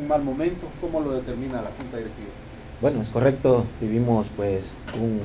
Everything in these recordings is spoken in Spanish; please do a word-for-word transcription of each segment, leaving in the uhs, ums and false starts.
un mal momento? ¿Cómo lo determina la Junta Directiva? Bueno, es correcto, vivimos pues un,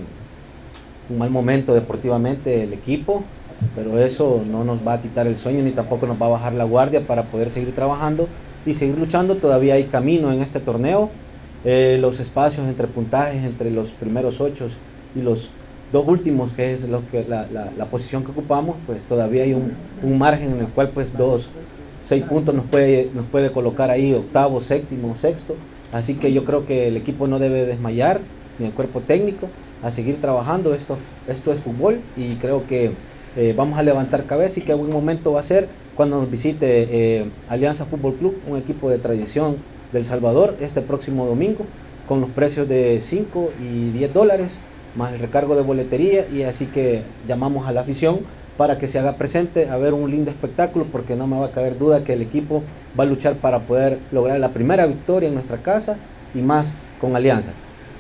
un mal momento deportivamente el equipo, pero eso no nos va a quitar el sueño ni tampoco nos va a bajar la guardia para poder seguir trabajando y seguir luchando. Todavía hay camino en este torneo, eh, los espacios entre puntajes entre los primeros ocho y los dos últimos, que es lo que la, la, la posición que ocupamos, pues todavía hay un, un margen en el cual pues dos, seis puntos nos puede, nos puede colocar ahí octavo, séptimo, sexto. Así que yo creo que el equipo no debe desmayar, ni el cuerpo técnico, a seguir trabajando. Esto, esto es fútbol y creo que eh, vamos a levantar cabeza y que buen momento va a ser cuando nos visite eh, Alianza Fútbol Club, un equipo de tradición del Salvador, este próximo domingo, con los precios de cinco y diez dólares, más el recargo de boletería, y así que llamamos a la afición para que se haga presente a ver un lindo espectáculo, porque no me va a caber duda que el equipo va a luchar para poder lograr la primera victoria en nuestra casa y más con Alianza.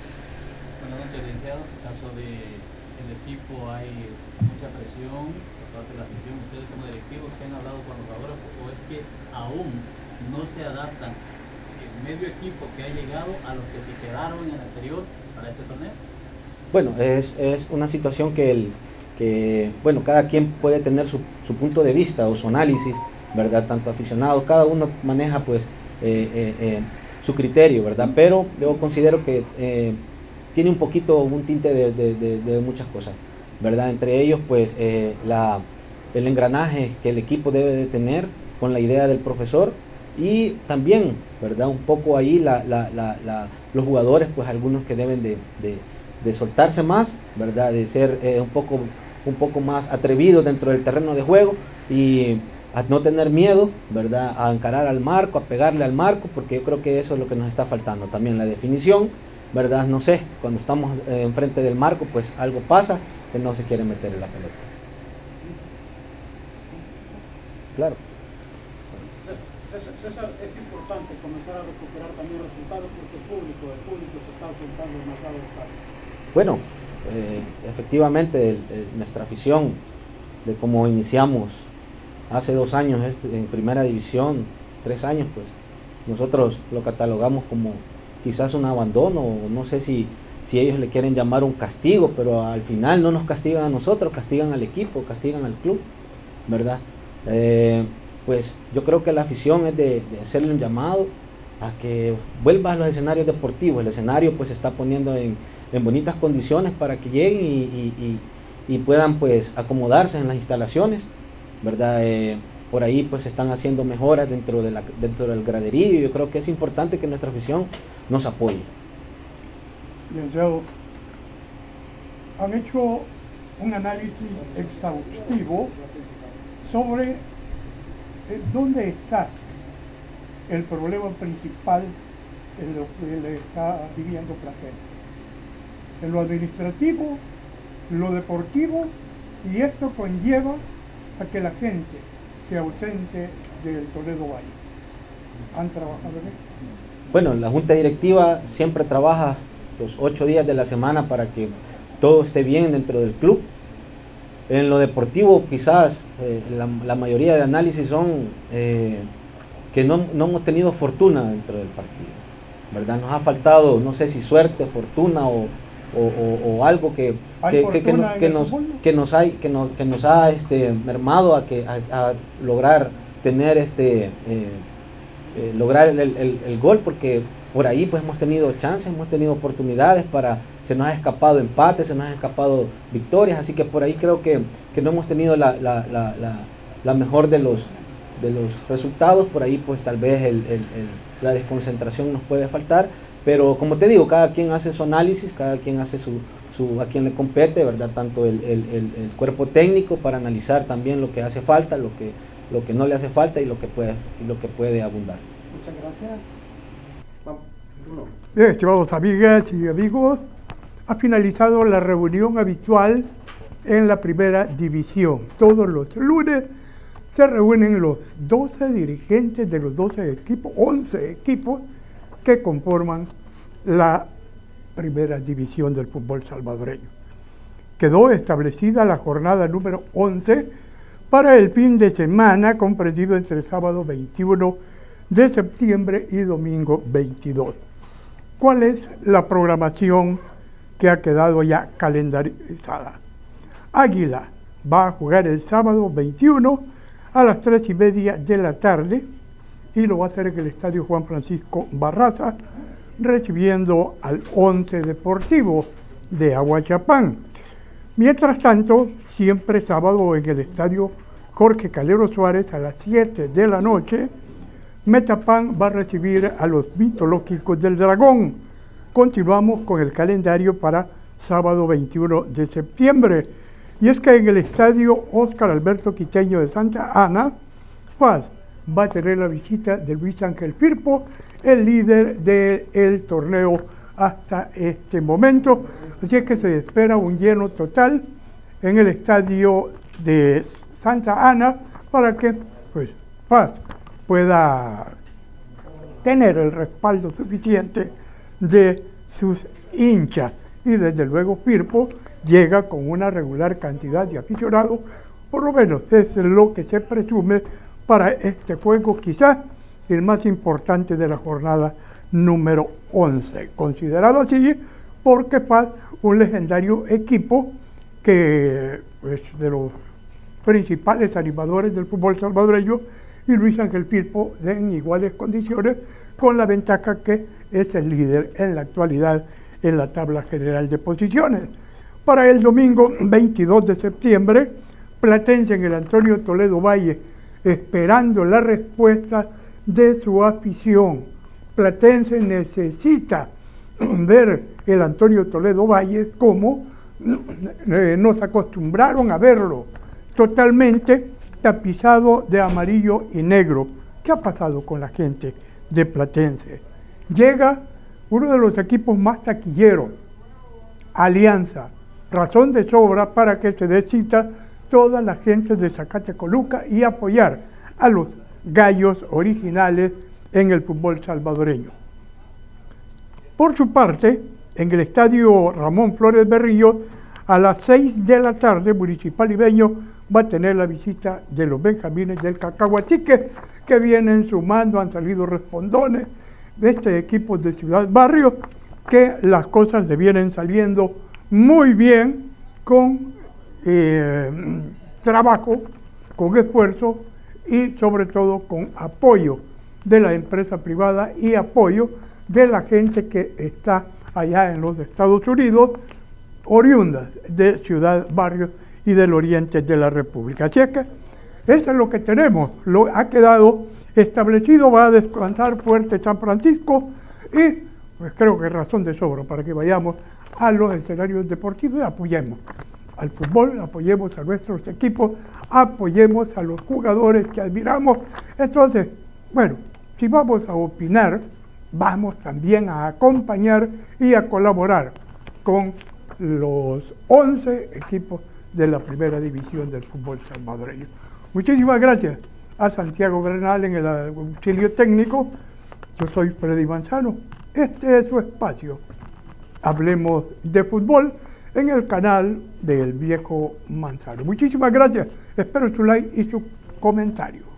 Buenas noches, licenciado. En caso del equipo hay mucha presión por parte de la afición. ¿Ustedes como directivos que han hablado con los jugadores o es que aún no se adaptan el medio equipo que ha llegado a los que se quedaron en el anterior para este torneo? Bueno, es, es una situación que, el, que bueno, cada quien puede tener su, su punto de vista o su análisis, ¿verdad? Tanto aficionados, cada uno maneja pues eh, eh, eh, su criterio, ¿verdad? Pero yo considero que eh, tiene un poquito, un tinte de, de, de, de muchas cosas, ¿verdad? Entre ellos pues eh, la, el engranaje que el equipo debe de tener con la idea del profesor, y también, ¿verdad? Un poco ahí la, la, la, la, los jugadores, pues algunos que deben de, de de soltarse más, ¿verdad? De ser eh, un, poco, un poco más atrevidos dentro del terreno de juego y a no tener miedo, ¿verdad? A encarar al marco, a pegarle al marco, porque yo creo que eso es lo que nos está faltando. También la definición, ¿verdad? No sé, cuando estamos eh, enfrente del marco, pues algo pasa que no se quiere meter en la pelota. Claro. César, César, es importante comenzar a recuperar también resultados porque el público, el público se está ausentando demasiado del estadio. Bueno, eh, efectivamente el, el, nuestra afición, de cómo iniciamos hace dos años este, en primera división, tres años, pues nosotros lo catalogamos como quizás un abandono, no sé si, si ellos le quieren llamar un castigo, pero al final no nos castigan a nosotros, castigan al equipo, castigan al club, ¿verdad? Eh, pues yo creo que la afición es de, de hacerle un llamado a que vuelva a los escenarios deportivos. El escenario pues se está poniendo en, en bonitas condiciones para que lleguen y, y, y, y puedan pues acomodarse en las instalaciones, ¿verdad? Eh, por ahí pues se están haciendo mejoras dentro, de la, dentro del graderío, y yo creo que es importante que nuestra afición nos apoye. Licenciado, han hecho un análisis exhaustivo sobre dónde está el problema principal en lo que le está viviendo Platense. En lo administrativo, lo deportivo, y esto conlleva a que la gente se ausente del Toledo Valle. ¿Han trabajado en esto? Bueno, la Junta Directiva siempre trabaja los ocho días de la semana para que todo esté bien dentro del club. En lo deportivo, quizás eh, la, la mayoría de análisis son eh, que no, no hemos tenido fortuna dentro del partido, ¿verdad? Nos ha faltado, no sé si suerte, fortuna o, o, o, o algo que, que, que, que, no, que, nos, que, nos, hay, que, nos, que nos ha este, mermado a, que, a, a lograr tener este, eh, eh, lograr el, el, el gol, porque por ahí pues hemos tenido chances, hemos tenido oportunidades para... Se nos ha escapado empates, se nos ha escapado victorias, así que por ahí creo que, que no hemos tenido la, la, la, la, la mejor de los, de los resultados. Por ahí pues tal vez el, el, el, la desconcentración nos puede faltar, pero como te digo, cada quien hace su análisis, cada quien hace su, su a quien le compete, ¿verdad? Tanto el, el, el, el cuerpo técnico para analizar también lo que hace falta, lo que, lo que no le hace falta y lo que puede, y lo que puede abundar. Muchas gracias. Vamos, Bruno. Bien, estimados amigas y amigos, ha finalizado la reunión habitual en la primera división. Todos los lunes se reúnen los doce dirigentes de los doce equipos, once equipos que conforman la primera división del fútbol salvadoreño. Quedó establecida la jornada número once para el fin de semana, comprendido entre sábado veintiuno de septiembre y domingo veintidós. ¿Cuál es la programación que ha quedado ya calendarizada? Águila va a jugar el sábado veintiuno a las tres y media de la tarde y lo va a hacer en el Estadio Juan Francisco Barraza, recibiendo al Once Deportivo de Aguachapán. Mientras tanto, siempre sábado en el Estadio Jorge Calero Suárez a las siete de la noche, Metapan va a recibir a los mitológicos del Dragón. Continuamos con el calendario para sábado veintiuno de septiembre. Y es que en el Estadio Óscar Alberto Quiteño de Santa Ana, Paz va a tener la visita de Luis Ángel Firpo, el líder del torneo hasta este momento. Así es que se espera un lleno total en el Estadio de Santa Ana para que pues, Paz pueda tener el respaldo suficiente de sus hinchas. Y desde luego Firpo llega con una regular cantidad de aficionados, por lo menos es lo que se presume para este juego, quizás el más importante de la jornada número once, considerado así porque Paz, un legendario equipo que pues, de los principales animadores del fútbol salvadoreño, y Luis Ángel Firpo en iguales condiciones, con la ventaja que es el líder en la actualidad en la tabla general de posiciones. Para el domingo veintidós de septiembre, Platense en el Antonio Toledo Valle, esperando la respuesta de su afición. Platense necesita ver el Antonio Toledo Valle como eh, nos acostumbraron a verlo, totalmente tapizado de amarillo y negro. ¿Qué ha pasado con la gente de Platense? Llega uno de los equipos más taquilleros, Alianza, razón de sobra para que se dé cita toda la gente de Zacatecoluca y apoyar a los gallos originales en el fútbol salvadoreño. Por su parte, en el Estadio Ramón Flores Berrío, a las seis de la tarde, Municipal Ibeño va a tener la visita de los benjamines del Cacahuatique, que vienen sumando, han salido respondones de este equipo de Ciudad Barrio, que las cosas le vienen saliendo muy bien con eh, trabajo, con esfuerzo y sobre todo con apoyo de la empresa privada y apoyo de la gente que está allá en los Estados Unidos, oriundas de Ciudad Barrio y del oriente de la República. Así es que eso es lo que tenemos, lo ha quedado establecido. Va a descansar fuerte San Francisco y pues creo que es razón de sobra para que vayamos a los escenarios deportivos y apoyemos al fútbol, apoyemos a nuestros equipos, apoyemos a los jugadores que admiramos. Entonces, bueno, si vamos a opinar, vamos también a acompañar y a colaborar con los once equipos de la primera división del fútbol salvadoreño. Muchísimas gracias a Santiago Bernal en el auxilio técnico. Yo soy Freddy Manzano. Este es su espacio. Hablemos de fútbol en el canal del Viejo Manzano. Muchísimas gracias. Espero su like y su comentario.